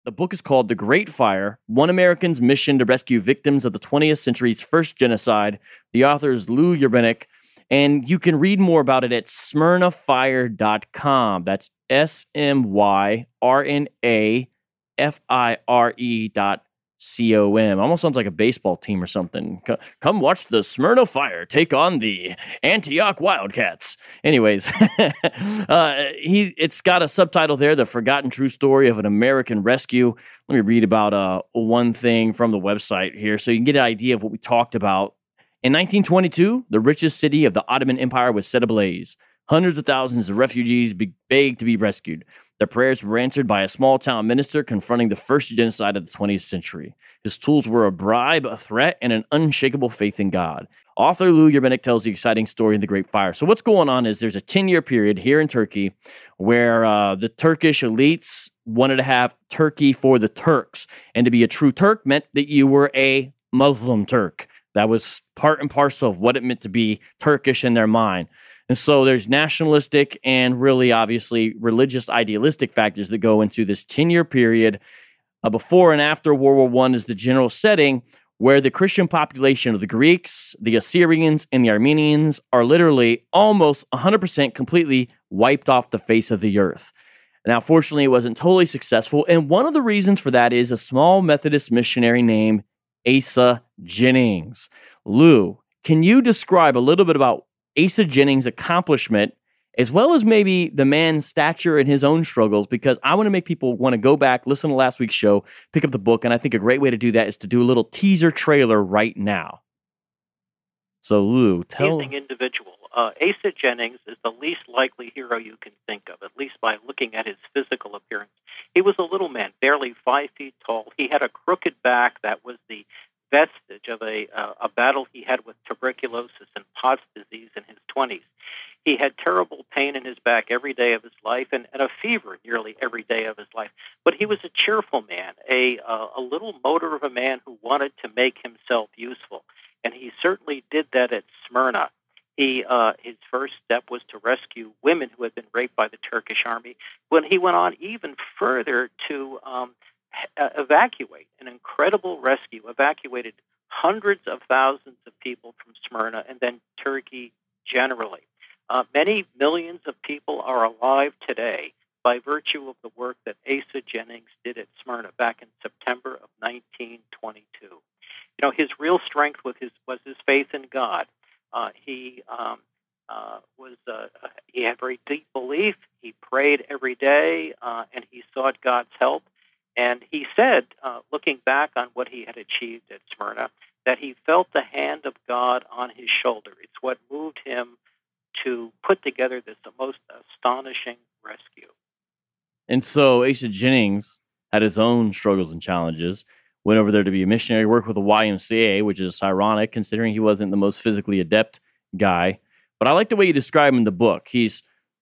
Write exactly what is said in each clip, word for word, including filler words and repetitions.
The book is called The Great Fire, One American's Mission to Rescue Victims of the twentieth Century's First Genocide. The author is Lou Ureneck, and you can read more about it at smyrna fire dot com. That's S M Y R N A F I R E dot C O M. Almost sounds like a baseball team or something. Come watch the Smyrna Fire take on the Antioch Wildcats. Anyways, uh, he it's got a subtitle there, The Forgotten True Story of an American Rescue. Let me read about uh, one thing from the website here so you can get an idea of what we talked about. In nineteen twenty-two, the richest city of the Ottoman Empire was set ablaze. Hundreds of thousands of refugees begged to be rescued. Their prayers were answered by a small-town minister confronting the first genocide of the twentieth century. His tools were a bribe, a threat, and an unshakable faith in God. Author Lou Ureneck tells the exciting story in The Great Fire. So what's going on is there's a ten-year period here in Turkey where uh, the Turkish elites wanted to have Turkey for the Turks. And to be a true Turk meant that you were a Muslim Turk. That was part and parcel of what it meant to be Turkish in their mind. And so there's nationalistic and really obviously religious idealistic factors that go into this ten-year period. Uh, before and after World War One is the general setting where the Christian population of the Greeks, the Assyrians, and the Armenians are literally almost one hundred percent completely wiped off the face of the earth. Now, fortunately, it wasn't totally successful, and one of the reasons for that is a small Methodist missionary named Asa Jennings. Lou, can you describe a little bit about Asa Jennings' accomplishment, as well as maybe the man's stature and his own struggles, because I want to make people want to go back, listen to last week's show, pick up the book, and I think a great way to do that is to do a little teaser trailer right now. So, Lou, tell... Amazing individual. Uh, Asa Jennings is the least likely hero you can think of, at least by looking at his physical appearance. He was a little man, barely five feet tall. He had a crooked back that was the vestige of a, uh, a battle he had with tuberculosis and Pott's disease in his twenties. He had terrible pain in his back every day of his life and, and a fever nearly every day of his life. But he was a cheerful man, a, uh, a little motor of a man who wanted to make himself useful. And he certainly did that at Smyrna. He, uh, his first step was to rescue women who had been raped by the Turkish army. When he went on even further to um, uh, evacuate, an incredible rescue, evacuated hundreds of thousands of people from Smyrna and then Turkey generally. Uh, many millions of people are alive today by virtue of the work that Asa Jennings did at Smyrna back in September of nineteen twenty-two. You know, his real strength was his, was his faith in God. Uh, he um, uh, was uh, he had very deep belief. He prayed every day, uh, and he sought God's help. And he said, uh, looking back on what he had achieved at Smyrna, that he felt the hand of God on his shoulder. It's what moved him to put together this most astonishing rescue. And so Asa Jennings had his own struggles and challenges. Went over there to be a missionary, worked with the Y M C A, which is ironic considering he wasn't the most physically adept guy. But I like the way you describe him in the book. He's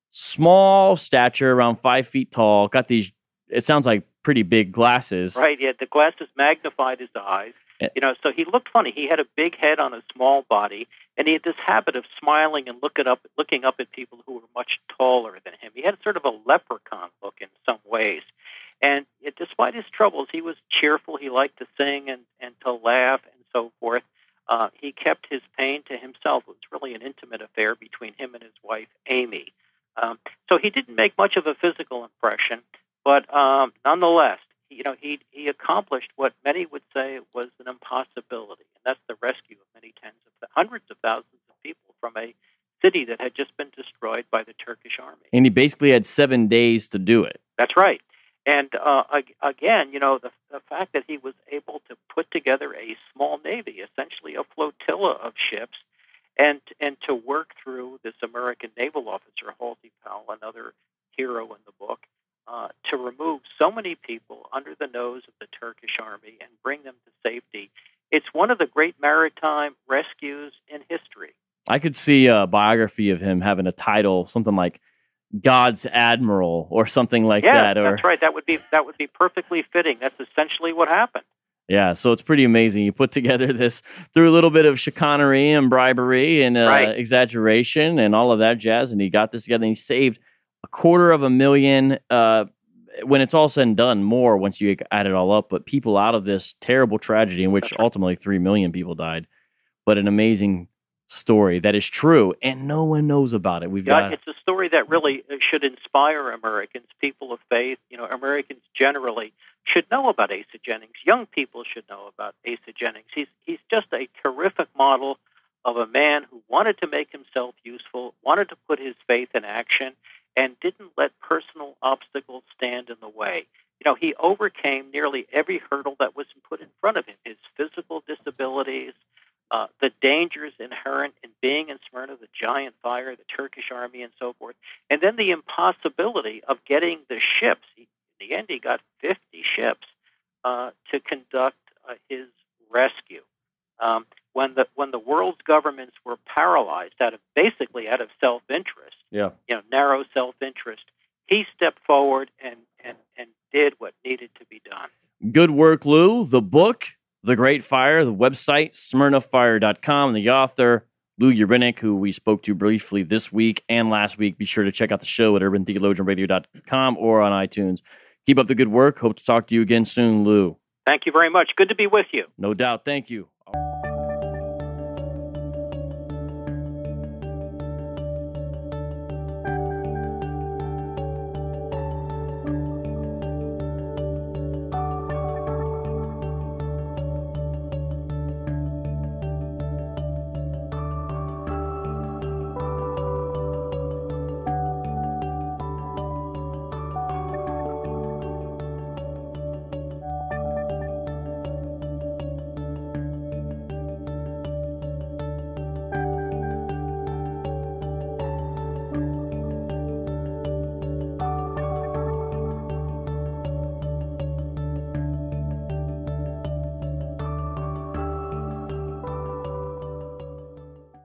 small stature, around five feet tall, got these, it sounds like pretty big glasses. Right, yeah, the glasses magnified his eyes. Yeah. You know, so he looked funny. He had a big head on a small body, and he had this habit of smiling and looking up, looking up at people who were much taller than him. He had sort of a leprechaun look in some ways. And it, despite his troubles, he was cheerful. He liked to sing and, and to laugh and so forth. Uh, he kept his pain to himself. It was really an intimate affair between him and his wife, Amy. Um, so he didn't make much of a physical impression, but um, nonetheless, you know, he he accomplished what many would say was an impossibility, and that's the rescue of many tens of hundreds of thousands of people from a city that had just been destroyed by the Turkish army. And he basically had seven days to do it. That's right. And uh, again, you know, the, the fact that he was able to put together a small navy, essentially a flotilla of ships, and and to work through this American naval officer, Halsey Powell, another hero in the book, uh, to remove so many people under the nose of the Turkish army and bring them to safety. It's one of the great maritime rescues in history. I could see a biography of him having a title, something like God's Admiral or something like yeah, that. Or, that's right. That would be that would be perfectly fitting. That's essentially what happened. Yeah, so it's pretty amazing. You put together this through a little bit of chicanery and bribery and uh, right. exaggeration and all of that jazz, and he got this together, and he saved a quarter of a million uh, when it's all said and done, more once you add it all up, but people out of this terrible tragedy in which ultimately three million people died, but an amazing story that is true, and no one knows about it. We've yeah, got it's a story that really should inspire Americans, people of faith. You know, Americans generally should know about Asa Jennings. Young people should know about Asa Jennings. He's he's just a terrific model of a man who wanted to make himself useful, wanted to put his faith in action, and didn't let personal obstacles stand in the way. You know, he overcame nearly every hurdle that was put in front of him, his physical disabilities, uh, the dangers inherent in being in Smyrna, the giant fire, the Turkish army, and so forth, and then the impossibility of getting the ships. He, in the end, he got fifty ships uh, to conduct uh, his rescue. Um, when the when the world's governments were paralyzed out of basically out of self-interest, yeah, you know, narrow self-interest, he stepped forward and, and, and did what needed to be done. Good work, Lou. The book, The Great Fire, the website, smyrna fire dot com, the author, Lou Ureneck, who we spoke to briefly this week and last week. Be sure to check out the show at urban theologian radio dot com or on iTunes. Keep up the good work. Hope to talk to you again soon, Lou. Thank you very much. Good to be with you. No doubt. Thank you.